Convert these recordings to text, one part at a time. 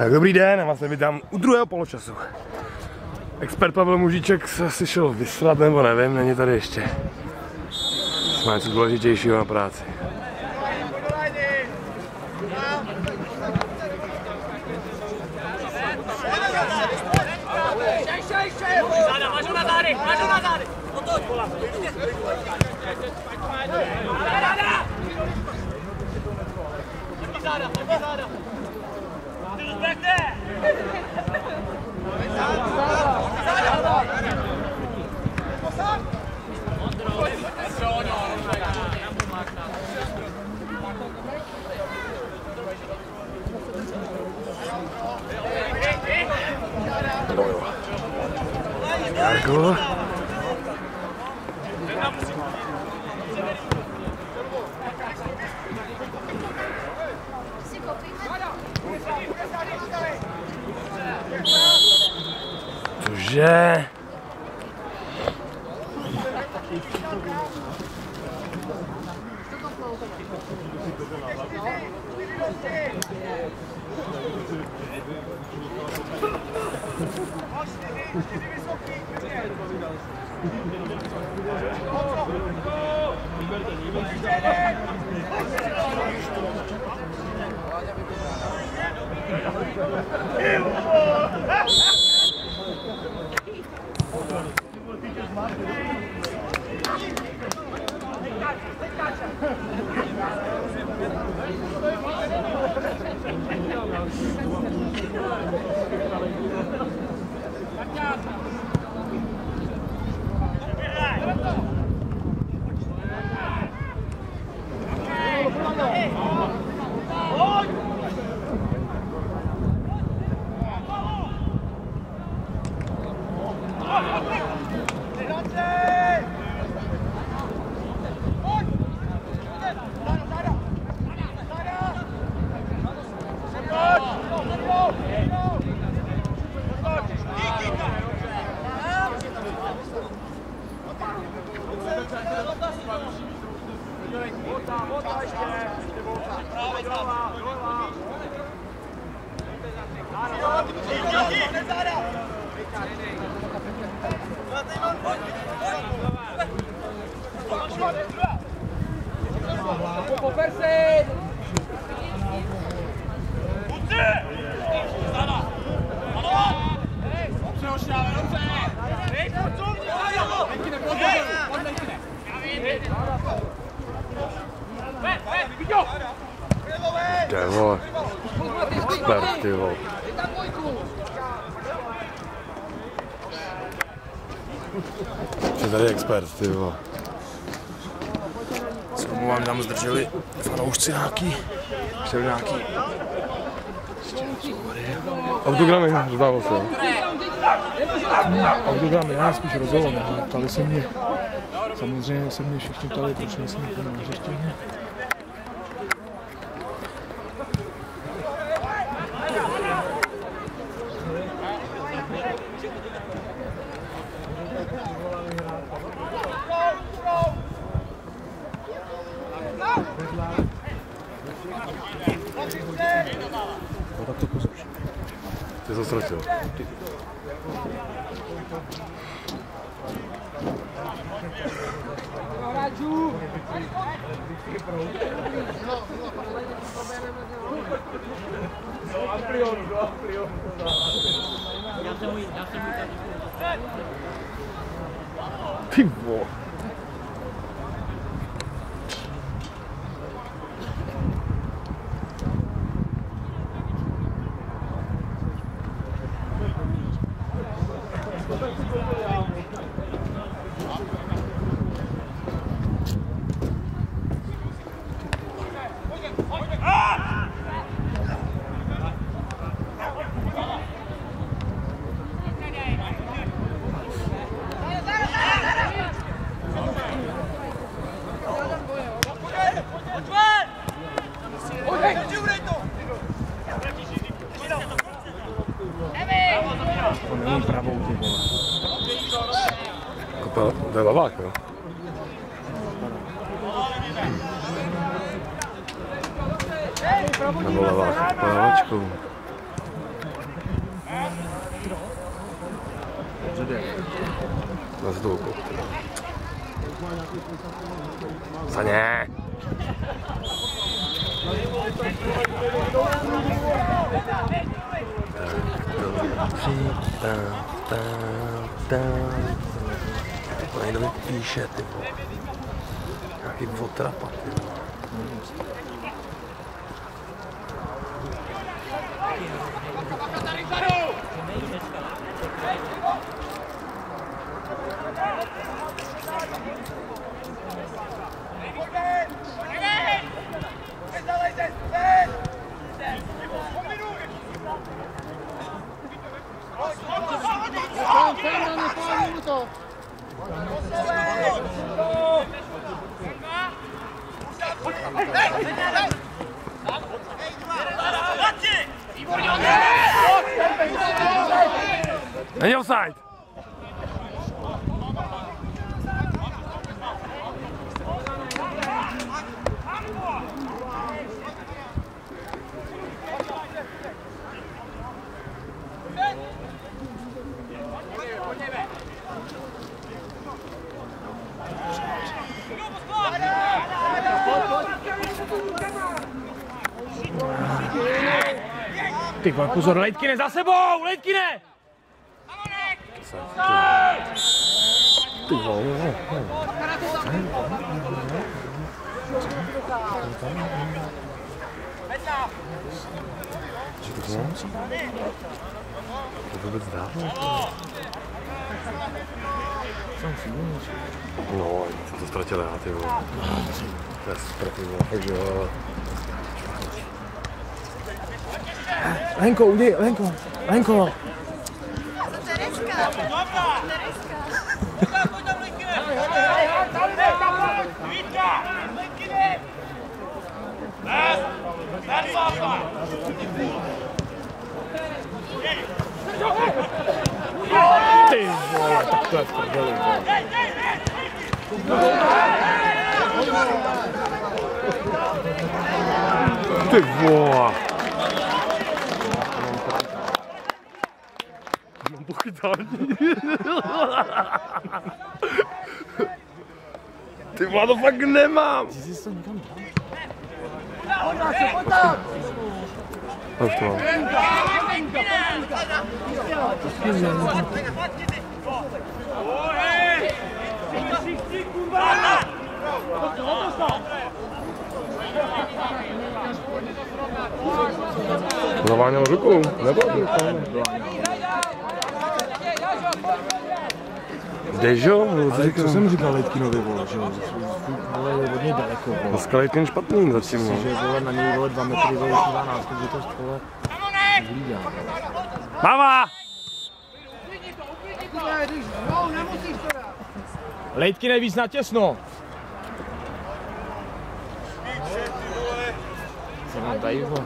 Tak dobrý den, já vás vítám u druhého poločasu. Expert Pavel Mužíček se asi šel vysrat, nebo nevím, není tady ještě. Má něco důležitějšího na práci. Jarko. Cože? Devo, expert, ty vole. Co tady expert, ty vole. Se omlouvám, tam zdrželi fanoušci nějaký, chtěli nějaký autogramy, zdávalo se. Autogramy, já spíš rozhovor, ptali se mě, samozřejmě se mě všichni ptali, proč nejsem úplně na řeštění. Ty se ztratil. Ty vole. Nevím pravou, ty vole. Kopa, to je lavák, jo? Nebo lavák, lavačkou. Na zdolku. Saně! To někdo mi píše, ty vole. Nějaký votrapat, ty vole. Není offside! Ty vole, pozor, Lejtkine za sebou! Lejtkine! Ty vole, to vůbec dávno? No, co to ztratil já, ty vole. To je super, ty vole, fakt jo. Lenko, uděj, Lenko, Lenko. Tereska. Ty vole, tak to je v prdeli. Ty vole. Mám pochytání. Ty vole, to fakt nemám. A už to mám. Zaváněl rukou, nebo? Dežo? Co jsem říkal Lejtkinovi, vole, že jo? Vole, je od něj daleko, vole. Dneska Lejtkin špatný zatím, no. Že vole, na něj, vole, 2 metry, vole, 12, takže to vole, hlídá. Mama! Lejtkine víc na těsno. Co mám tady, vole?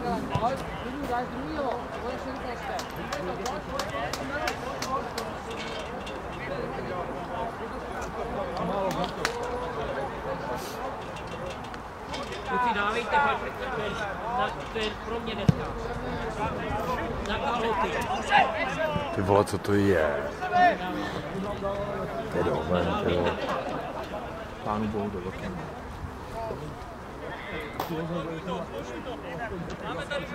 Kluci, dávejte, to je pro mě dneska. Na kalhoty. Ty vole, co to je? To je domen, ty vole. Pánu bohu do oken. Máme tady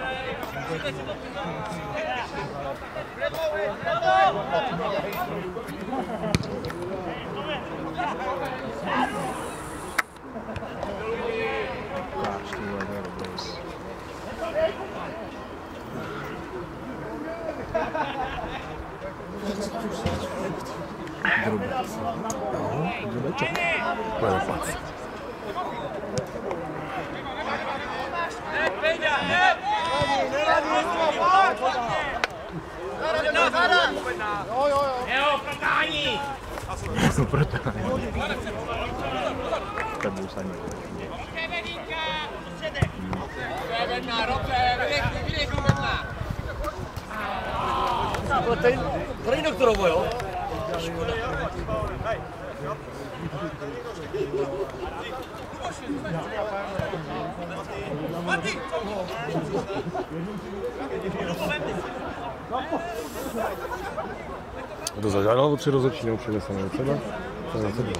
Drobeček. Pojďme plac. Jo, protání! No, protání. Tak budu saně. Tady doktorovo, jo? A to zažádal o 3 rozhodčí, nebo přijde se na sebe? To je na sebe.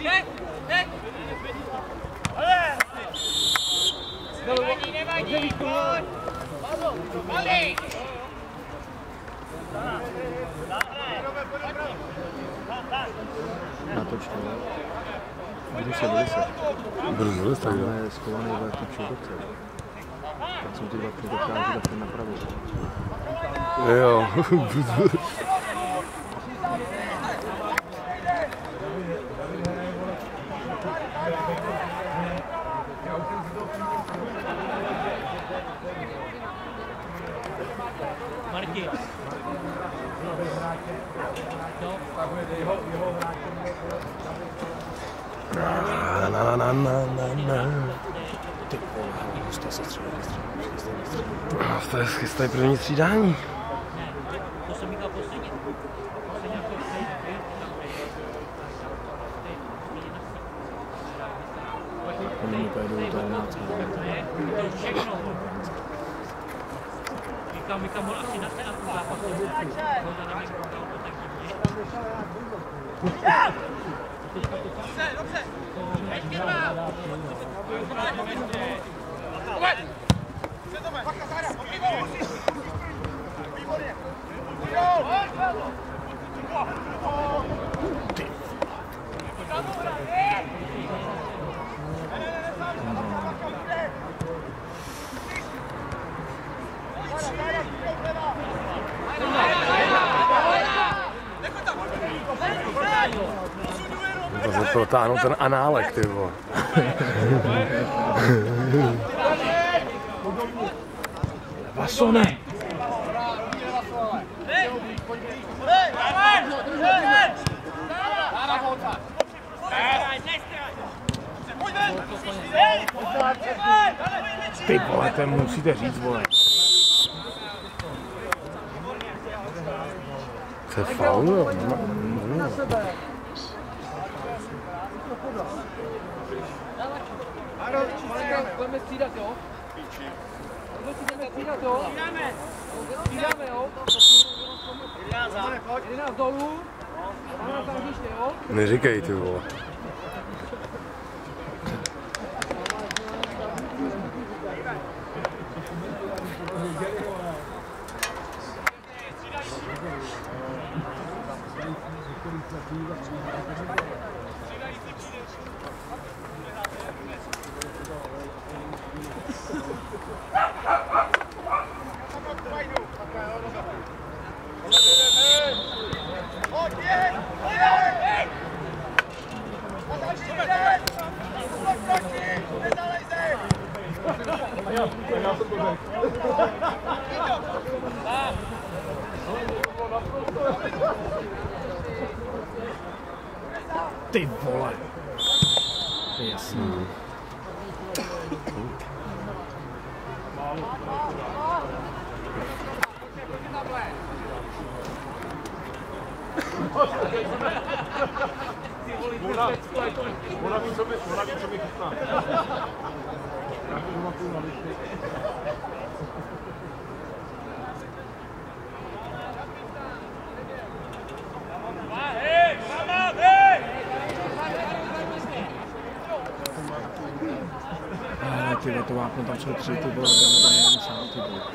Natočte. Budu se. Brzo, tak jo. Tam je schovaný velký čudovce. Tak jsem ty vlastně dokážu dát napravo. Jo. Martin. Ty vole, hustá se střelí. To je chystají první střídání. To jsem říkal posledně. Oni mi pojedou do 11. To je všechno. Říkám, mohl asi nastane na tu zápasu. Možná na mě koukal to tak divně. Dobře. To protáhnout ten análek, ty vole. Vasone! Ty vole, to musíte říct, vole. To je faul, jo. Budeme střídat, jo? Budeme střídat, jo? Střídáme, jo? 11 dolů, 12 na hřiště, jo? Neříkej, ty vole. Ty vole. To je jasný. Ona ví, co mi chystá. Ty vole, to vápno, tam jsou 3, ty vole, tam není sám, ty vole.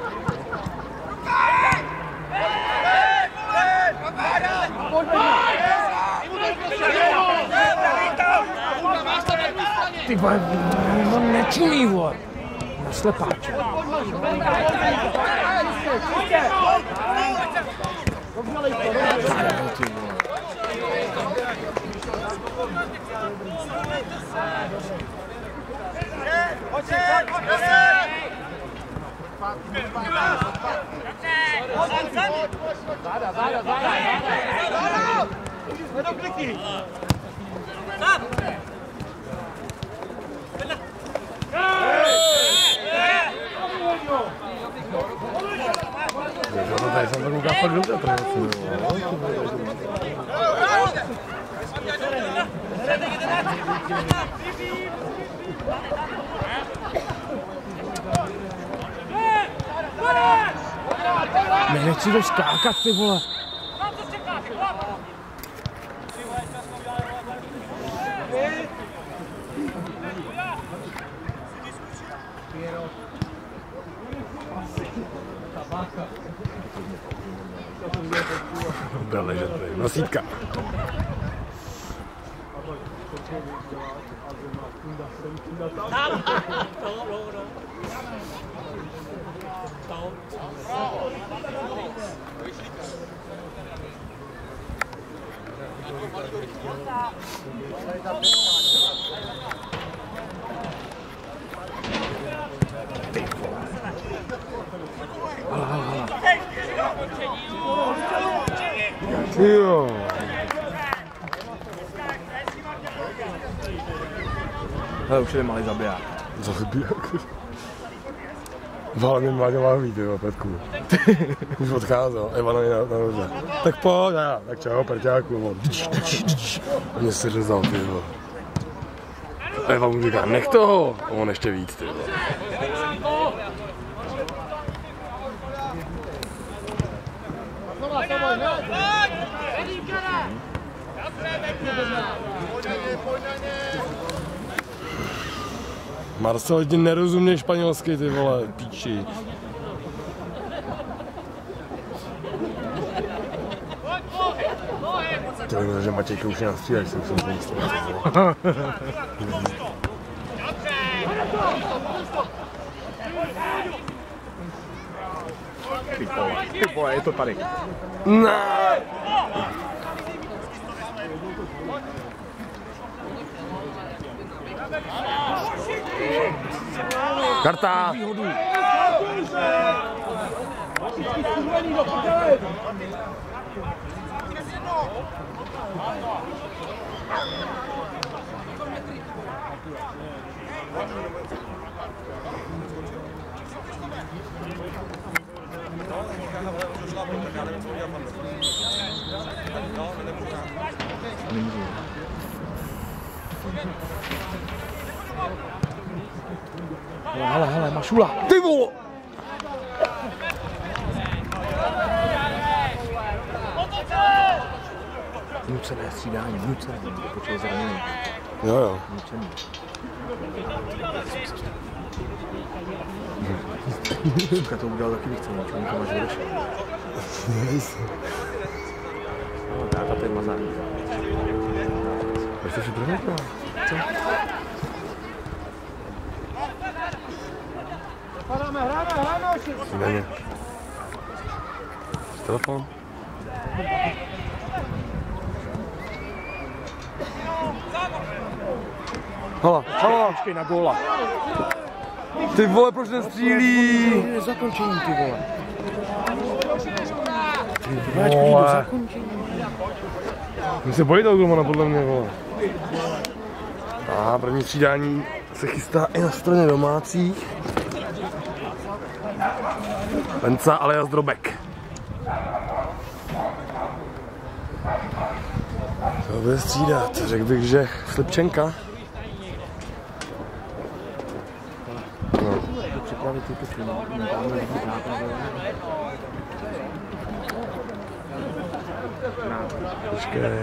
Ty vole, on nečumí, vole. Na slepáče. Ty vole. Tady jsem to koukal fakt dobře, Ne, nechci to skákat, ty vole. Bude ležet tady. Nosítka. Jo. Hele, už je malý zabiják. Zabiják. Vále mi Mláďová ví, ty Petku. Už odcházel, Ivana je na noze. Tak pojď, tak čau, prťáku. A mě se řezal, ty vole. A Eva mu říká, nech toho. A on ještě víc, ty vole. Marcel, ti nerozumíš španělsky, ty vole, píči. To je, že Matějka už nějak střílej, jsem se myslel. Ty vole, je to tady. Ne! Karta! Hele, Mašula. Ty vole! Nucené střídání, nucené. Počkej, zraněný. Jo. Nucený. Suka to udělal taky nechce, čunka máš vyrošel. No, táta to je mazák. Proč jsi připravený? Co? Hráme, Méně. Telefon? Hala. Počkej na góla. Ty vole, proč nestřílí? Je zakončení, ty vole. Ty vole. Mě se bojí toho golmana, podle mě, vole. A první střídání se chystá i na straně domácích. Venca alias Drobek. To bude střídat, řekl bych, že Slipčenka. No. Připravit ty počuji. Počkej.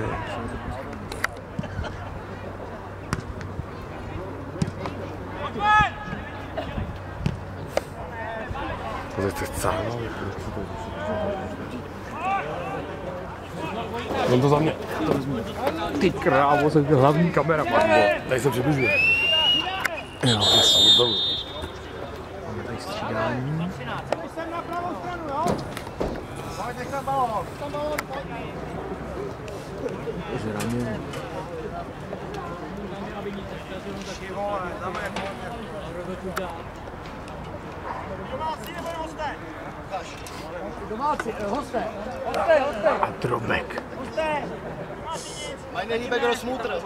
To chce cáhnout. Jen to za mě. Ty krávo, jsem hlavní kamera, pan. Tady se přibližuje. Jo, to jsou dolů. Máme tady střídání. Jsem na pravou stranu, jo? Pojď, nech tam balón. Zraněný. Domácí, hosté. A Drobek. Meine liebe Großmutter.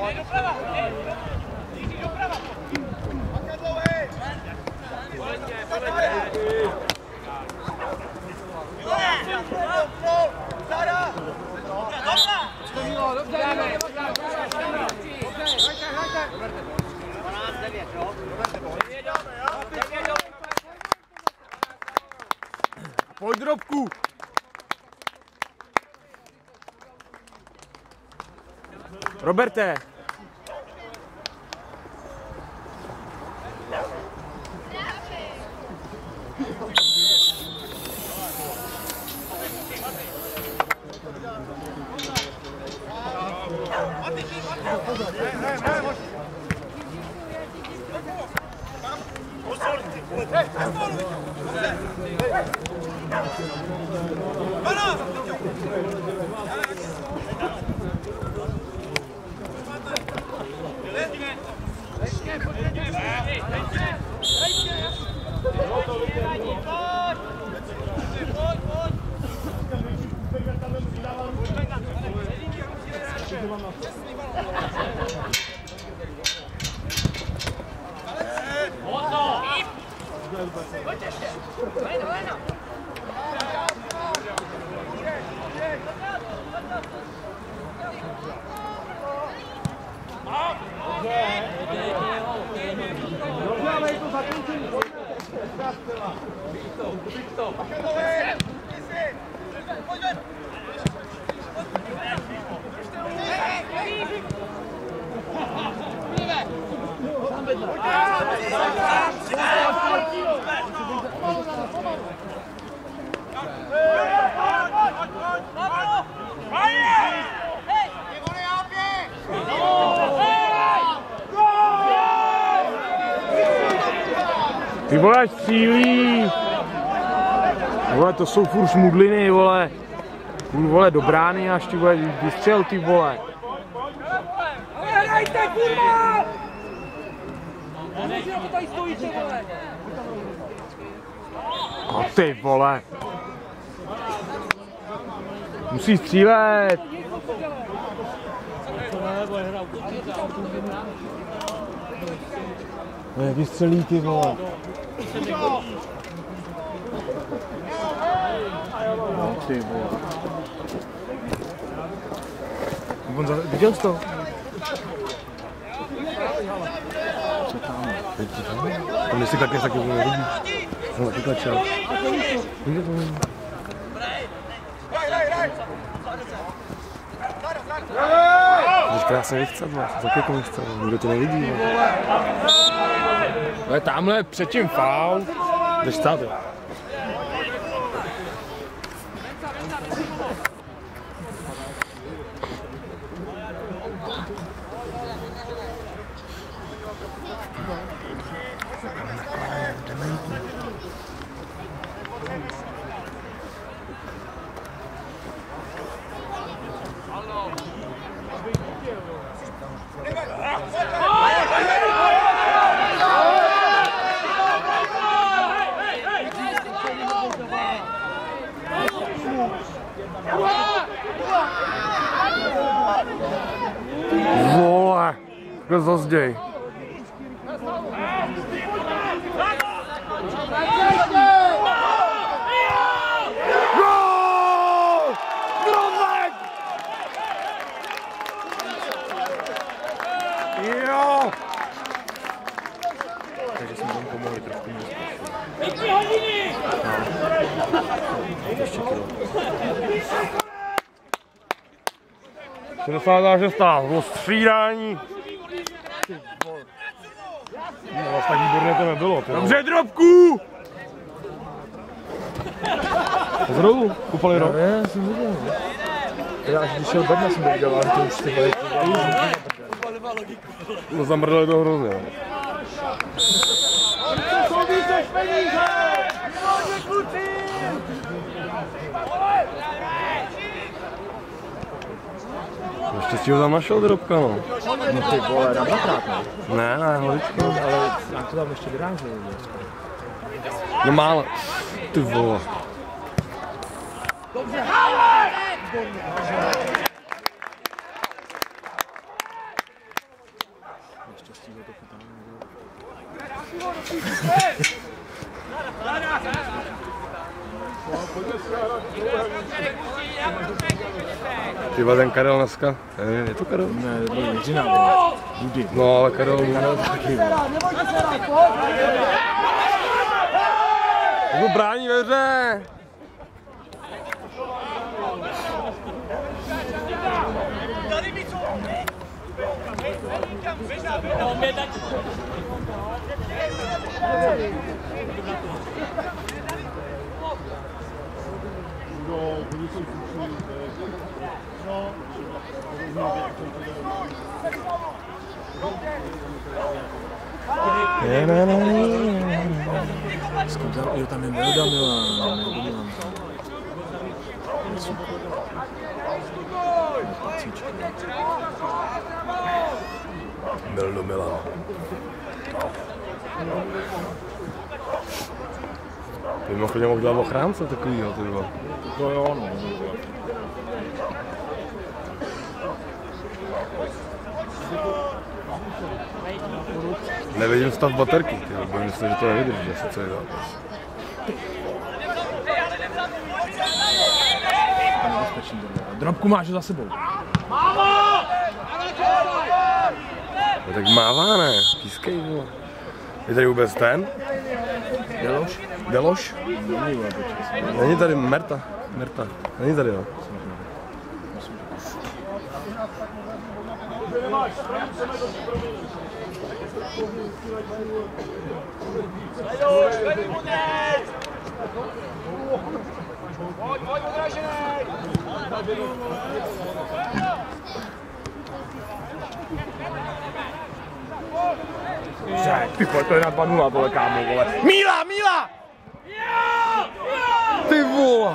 Pojď drobku! Roberte! Ty vole, střílí! Vole, to jsou furt šmudliny, vole. Furt, vole, do brány až ty vole, vystřel, ty vole. Hrajte, kurva! Nemusí to tady stojí, ty vole. A ty vole. Musí střílet. Vystřelí, ty vole. No, ty vole. Viděl jsi to? Co tam? Tam jestli tak taky nevidí. No, taky tlačil. Když krásně vychcadla, taky jako vychcadla, nikdo to nevidí. Ale tamhle předtím faul. Jdeš stát, jo. Vole, takhle zazděj. Gól! Drobek! Jo! Takže jsme tam pomohli trošku mě zkušit. Ještě kilo. 66. Bylo střídání. No, vlastně tak výborné to nebylo. Dobře, drobku! Zrovna, kupali rok. Já jsem viděl. Já až když šel Bedna jsem to viděl, ale to už ty vole. No zamrdali to hrozně. Naštěstí ho tam našel drobka, no. No ty vole, na dvakrát, ne? Ne, holička. Ale jak to tam ještě vyrážel, ne? No málo. Ty vole. Ty ten Karel dneska, nevím, je to Karel? Ne, to byl Jiřina, Dudy. No ale Karel taky. To brání ve hře. Jo, tam je Melda Milan. Meldo Milan. Mimochodem mohl dělat ochránce takovýho, ty vole. To jo, no. Nevidím stav baterky, ty vole, bo myslím, že to nevydrží asi celý zápas. Drobku máš za sebou. No tak mává, ne? Pískej, vole. Je tady vůbec ten? Deloš? Deloš? Není tady Merta. Není tady, jo. Ty vole, to je na 2-0, vole, kámo, vole. Míla! Ty vole!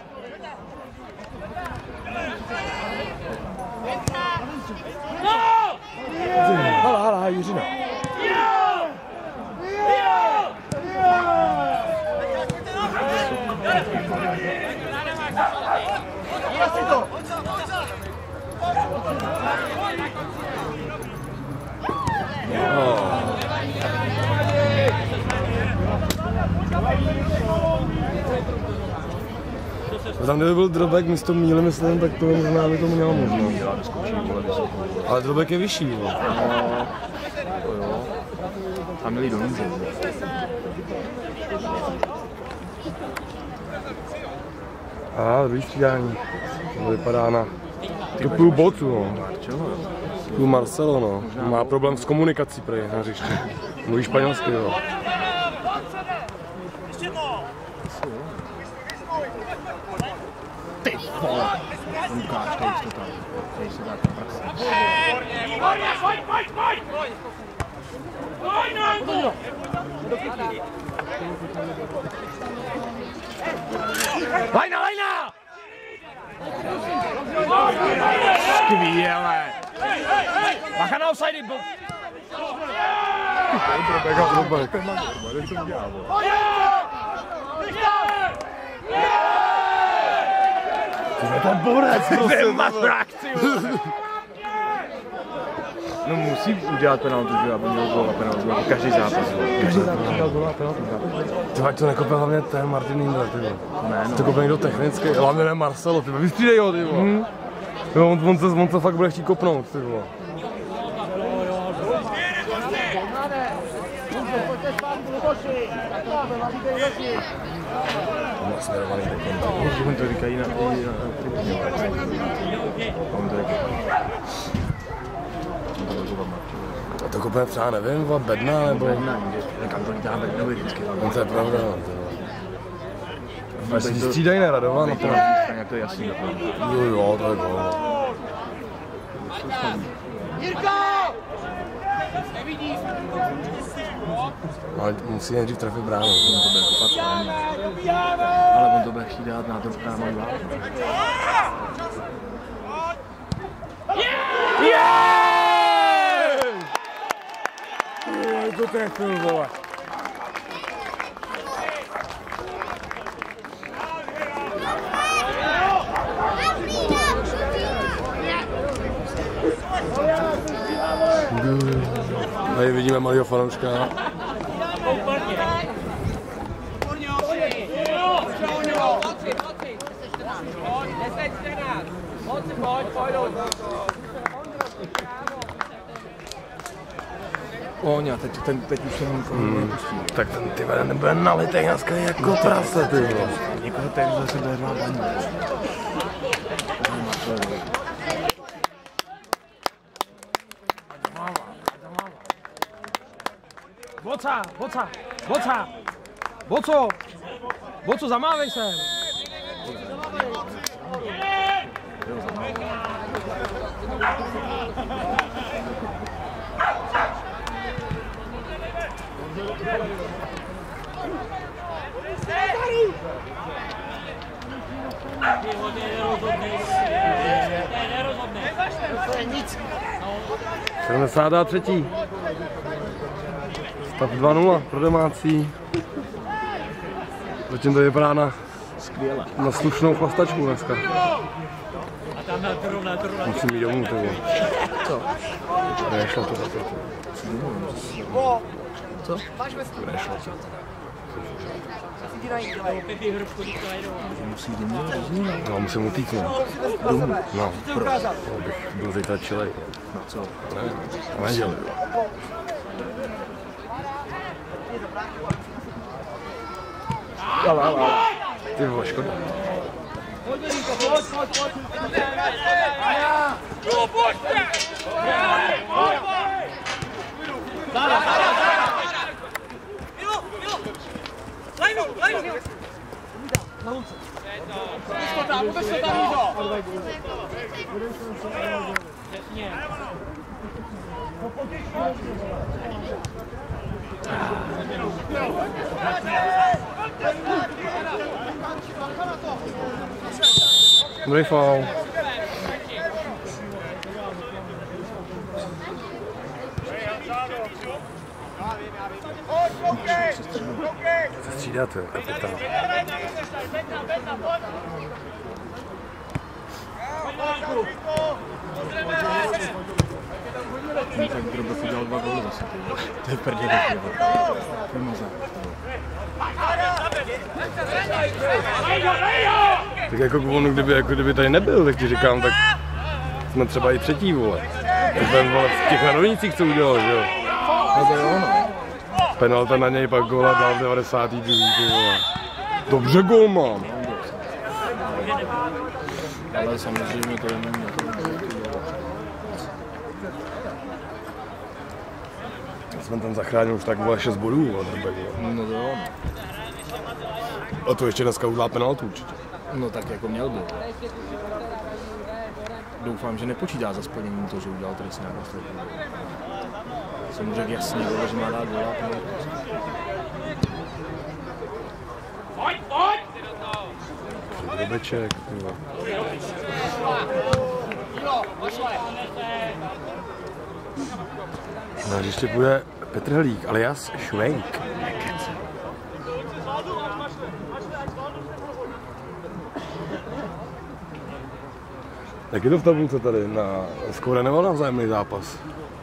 Hala, Jiřina. Tam kdyby byl Drobek místo Míly, myslím, tak to možná by to mělo možnost. Ale Drobek je vyšší, vole. To jo. Tam měli do níže. Druhý střídání. To vypadá na tu půl botu, no. Tu Marcelo, no. Má problém s komunikací prej na hřišti. Mluví španělsky, jo. Ty vole! Lukáš, tady jsi to tam. Tady se dá ta praxe. Lajna! Skvěle! Bacha na offside, bo... Drobek. To je borec, prosím. Máš reakci, no musí udělat penaltu, že aby měl gól a penaltu, jako každý zápas. Každý zápas udělal gól a penaltu. Ty to nekope hlavně ten Martin Indra, ty vole. Ne, no. To kope někdo technický, hlavně ne Marcelo, ty vole. Vystřídej ho, ty vole. On se fakt bude chtít kopnout, ty vole. On to říkají na A to kopne třeba, nevím, bedna nebo... Kam to dá bednovi vždycky. To je pravda, no. Si střídají na Radovan, To je jasný. Jo, to je gól. Ale musí nejdřív trefit bránu. Ale on to bude chtít dát na to správnou váhu. To trefil, vole. Tady vidíme malýho fanouška. Oňa, teď už jsem nepustí. Tak ten ty vede nebude nalitej dneska jako prase, ty vole. Někoho tady zase bude má baní. Boco, zamávej sem! Sedmdesátá třetí. Stav 2-0 pro domácí. Zatím to vypadá na slušnou chlastačku dneska. Musím jít domů, to bylo. Co? Nešlo to za to. Co? Nešlo to. Musí jít domů, No, musím utíknout. domů. No, abych byl zítra čilej. No co? Ne, v neděli. Ty vole, škoda. Dobrý faul. Se střídat, jo, kapitán. Tak Grobov udělal 2 góly zase. To je prdě. To je mazák. Tak jako on, kdyby tady nebyl, tak ti říkám, tak jsme třeba i třetí, vole. Tak ten, vole, v těch narodnicích, co udělal, že jo. No to je ono. Penalta na něj, pak góla dal v 92. Ty vole. Dobře gól mám. Ale samozřejmě to je není. Jsme tam zachránil už tak, vole, 6 bodů, vole, drbek, vole. No to je ono. A to ještě dneska udělá penaltu určitě. No tak jako měl by. Doufám, že nepočítá za splněním to, že udělal trestní nástroj. Jsem mu řekl jasně, že má dát góla. Drobeček, ty vole. Na hřiště bude Petr Helík, alias Švenk. Jak je to v tabulce tady? Na skóre nebo na vzájemný zápas?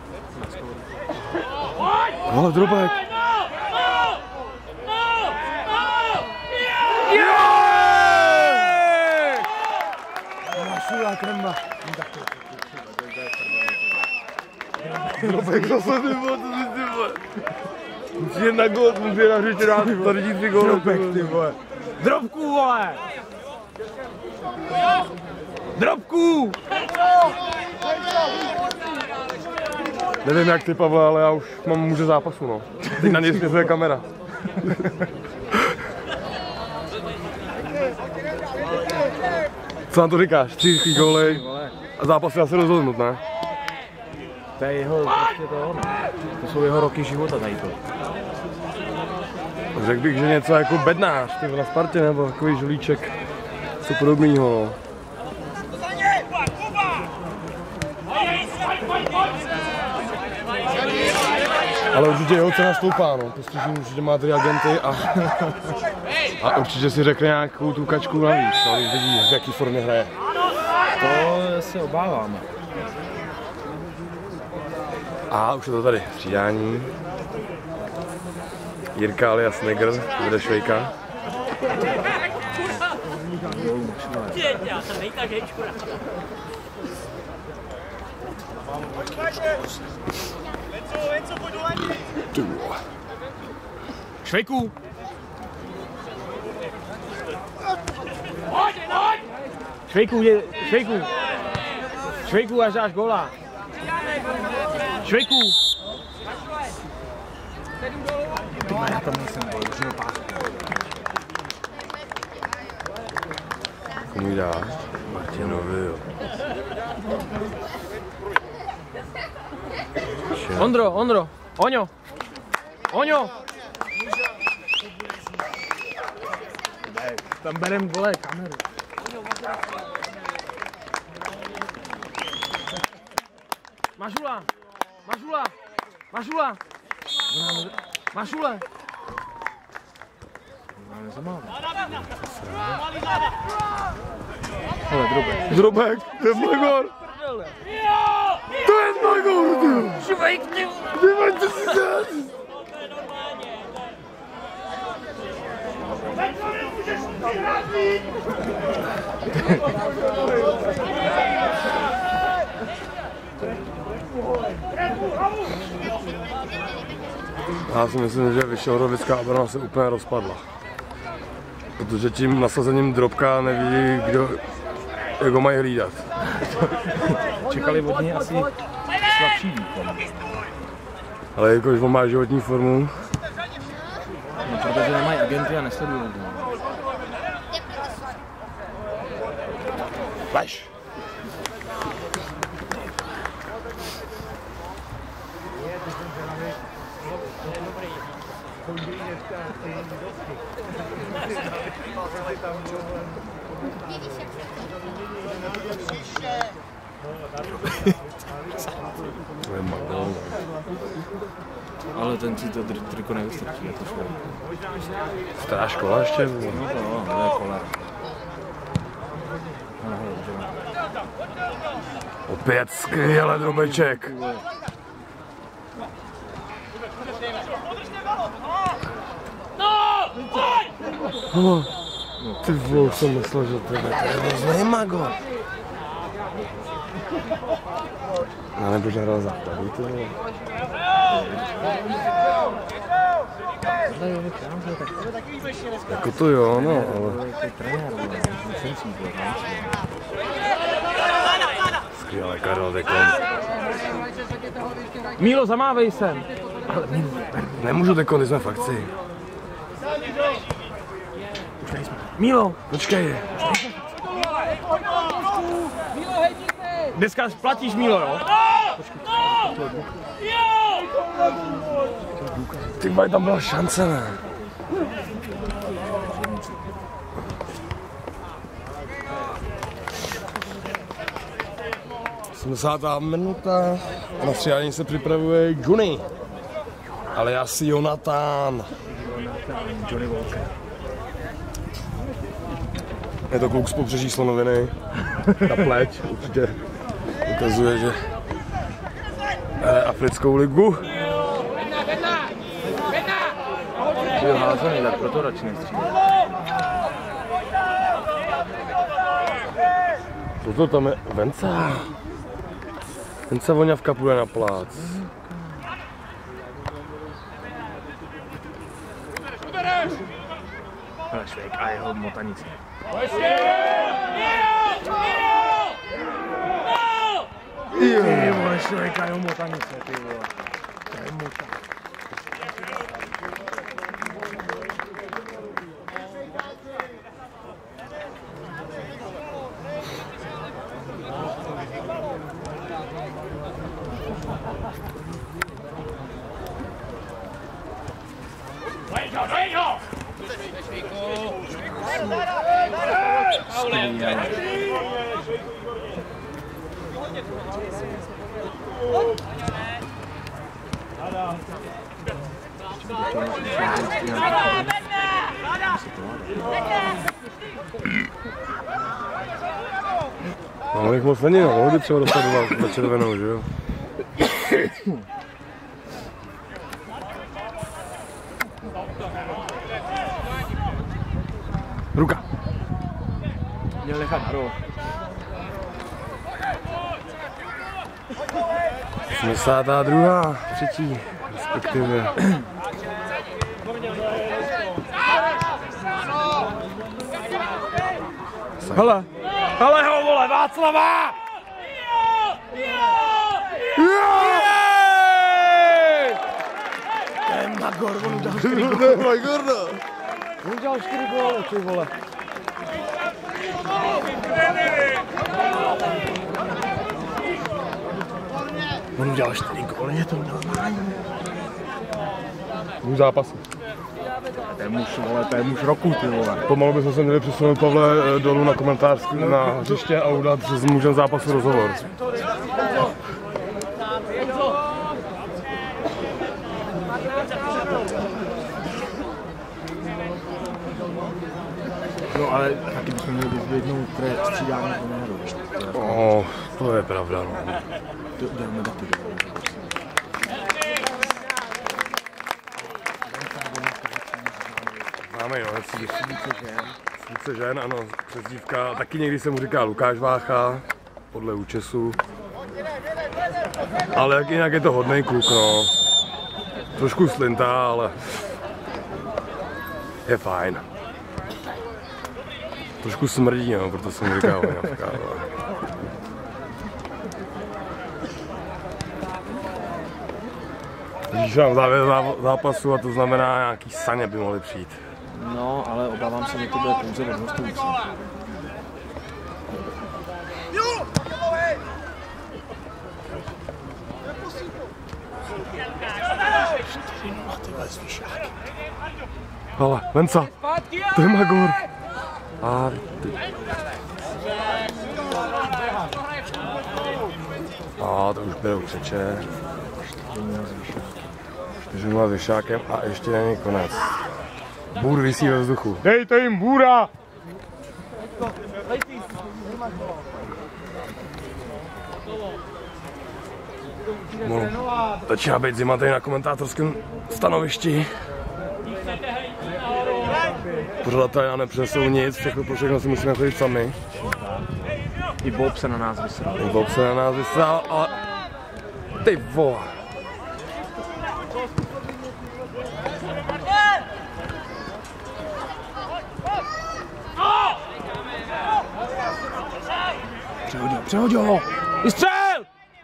Ale drobek! Našula kremba! Drobek zase ty vole, to si ty vole! Musí jen na gól, musí jen na hřiště dát tvrdí 3 góly. Drobek ty vole! Drobku, vole! Drobku! Nevím jak ty, Pavle, ale já už mám muže zápasu, no. Teď na něj směřuje kamera. Co na to říkáš? 3 góly a zápas je asi rozhodnut, ne? To je jeho, prostě to jsou jeho roky života tady to. Řekl bych, že něco jako bednář, ty na Spartě, nebo takový žolíček, co podobného, no. Ale určitě jeho cena stoupá, no. Prostě určitě má 3 agenty a určitě si řekne nějakou tu kačku navíc, no, když vidí, v jaký formě hraje. To se obáváme. A už je to tady, střídání. Jirka alias Negr, bude Švejka. Švejku! Švejku, až dáš góla. Švejku! Já tam nejsem gól, už měl pásku. Komu dá? Martinovi, jo. Ondro, Oňo! Tam berem vole kameru. Mašule! Hele, Drobek, to je Magor! To je Magor, ty! Švejk, ty! Ty máš to si dát! Já si myslím, že Vyšehradovická obrana se úplně rozpadla. Protože tím nasazením Drobka neví, kdo, jak ho mají hlídat. Čekali od něj asi slabší výkon. Ale jakož on má životní formu. No, protože nemají agenty a nesledují. Lež! Ale ten si to triko nevystrčí, jako šlo. Stará škola ještě? No to je kolar. Opět skvěle Drobeček. Ty vole, jsem myslel, že to je hrozný Mago. Já nebudu hrát za tady, ty vole. Jako to jo, no, ale... Skvěle, Karel Dekon. Mílo, zamávej sem. Nemůžu Dekon, jsme v akci. Mílo, Počkej. dneska platíš Mílo, jo? Ty vole, tam byla šance, ne? Osmdesátá minuta a na střídání se připravuje Johnny, alias Jonathan. Johnny Walker. Je to kluk z Pobřeží Slonoviny. Ta pleť určitě ukazuje, že africkou ligu. Byl házený, tak proto radši nestřílel. Toto tam je Venca. Venca Voňavka půjde na plác. Ale Švejk a jeho motanice. Ty vole, Švejk a jeho motanice, ty vole. To je mota. No, jich moc není, no, mohli třeba dostat na červenou, že jo? Ruka. Měl nechat na roh. 82. třetí, respektive. Hele, hele ho, vole, Václava! To je Magor, on udělal 4 góly. On udělal 4 góly, ty vole. On udělal 4 góly, je to normální. Můj zápas. To je muž, vole, to je muž roku, ty vole. Pomalu bychom se měli přesunout, Pavle, dolů na komentářský na hřiště a udělat s mužem zápasu rozhovor. No ale taky bychom měli vyzvědnout střídání trenéru. To je pravda, no. Děláme taky. Máme jo, Svíce žen, ano, přezdívka. Taky někdy se mu říká Lukáš Vácha, podle účesu. Ale jak jinak je to hodnej kluk, no. Trošku slintá, ale je fajn. Trošku smrdí, no, proto jsem mu říkal Vojnavka, ale... Vidíš, mám závěr zápasu a to znamená, nějaký saně by mohly přijít. No, ale obávám se, že to bude pouze od hostující. Hele, Venca, to je Magor. A ty. A to už berou křeče. 4-0 s Vyšákem a ještě není konec. Bůr visí ve vzduchu. Dejte jim bůra! No, začíná být zima tady na komentátorském stanovišti. Pořadatelé nepřinesou nic, všechno si musíme chodit sami. I Bob se na nás vysral. Ale ty vole. Přehodil ho! Vystřel!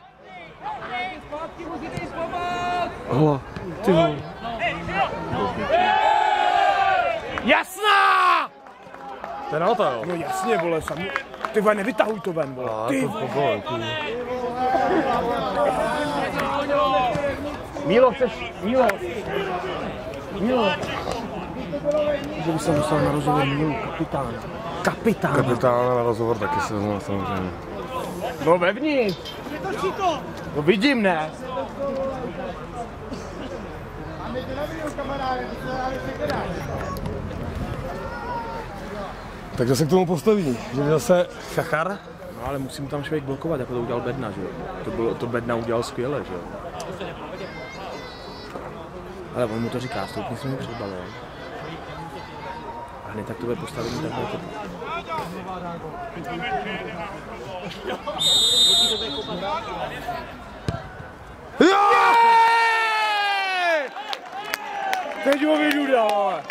Hele, ty vole. Jasná! Penalta, jo? No jasně, vole, sami. Ty vole, nevytahuj to ven, vole. Ty vole. Mílo, chceš? Mílo. Že by se musel na rozhovor Mílu, kapitána. Kapitána na rozhovor taky se vezme samozřejmě. No vevnitř. No vidím, ne? Tak kdo se k tomu postaví? Že zase Chachar? No ale musím tam člověk blokovat, jako to udělal Bedna, že jo? To Bedna udělal skvěle, že jo? Ale on mu to říká, stoupni si mi před balón. A hned tak to bude postavení takhle jako teď ho vyjdu dál, ale.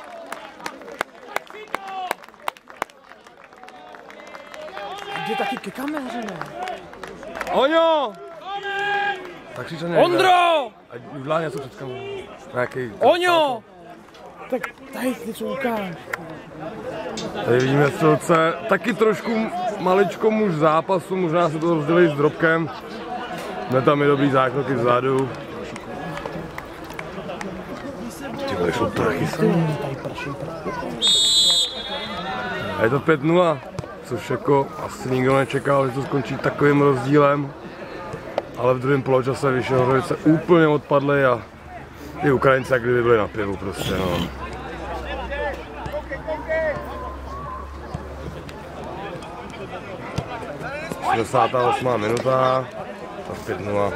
Jde taky ke kameře, ne? Oňo! Tak si to nejde. Ondro! Ať udělá něco před kamerou. Nějaký... Oňo! Tak tady něco ukáž. Tady vidíme střelce, taky trošku maličko muž zápasu, možná se to rozdělí s Drobkem. Ne, tam je dobrý zákroky vzadu. Ty vole, šlo prachy sami. A je to 5-0, což jako asi nikdo nečekal, že to skončí takovým rozdílem. Ale v druhém poločase Vyšehorovice úplně odpadly a ty Ukrajinci jak kdyby byli na pivu prostě, no. - 68. minuta a 5-0.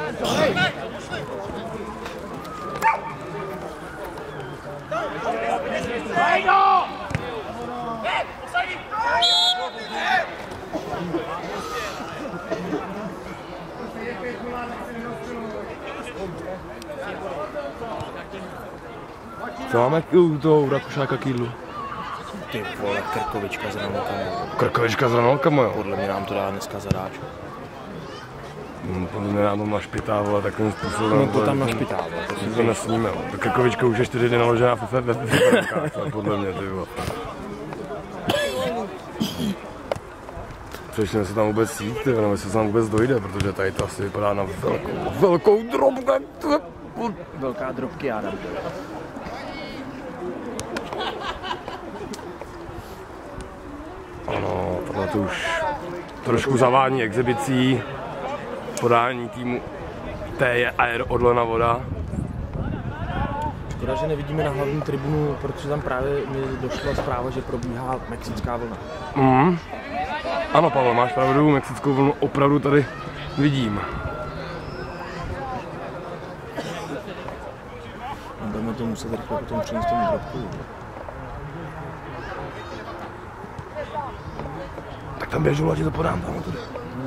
Co máme u toho Rakušáka k jídlu? Ty vole, krkovička s ranolkama. Krkovička s ranolkama, jo. Podle mě nám to dá dneska zadáč. Podle mě nám to našpitá, vole, takovým způsobem. No to tam našpitá, vole. To nesníme, jo. Ta krkovička už je 4 dny naložená v supermarkách, podle mě, ty vole. Přešli se tam vůbec jít, ty, nebo se tam vůbec dojde, protože tady to asi vypadá na velkou drobku. Velká drobky, Adam. Ano, tohle to už trošku zavání exibicí, podání týmu T je Air Odlena voda. Škoda, že nevidíme na hlavní tribunu, protože tam právě mi došla zpráva, že probíhá mexická vlna. Ano, Pavel, máš pravdu, mexickou vlnu opravdu tady vidím. Budeme to muset rychle potom přinést tomu drobku. Tak tam běžu, ať to podám tam tudy.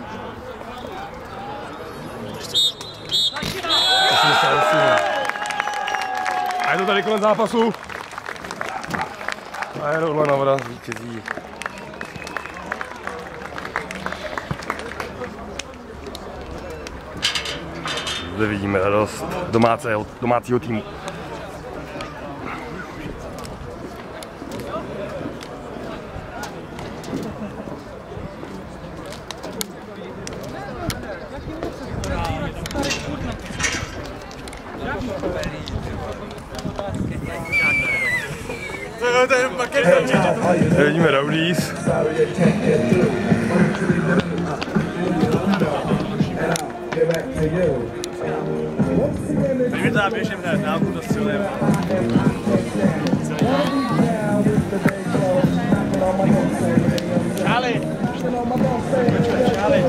A je to tady konec zápasu. A je Odlena voda vítězí. Zde vidíme radost domácího týmu. Vidíme Rowdies. My tam běžím hned, náuku to střelujeme. Charlie! Charlie!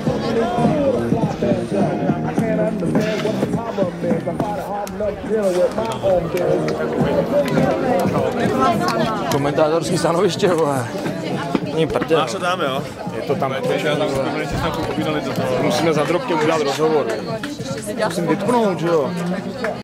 Komentátorský stanoviště, vole. Ní prdel. Máš to dáme, jo? Je to tam. Musíme Musíme za drobky udělat rozhovor. Musím vytknout, že jo?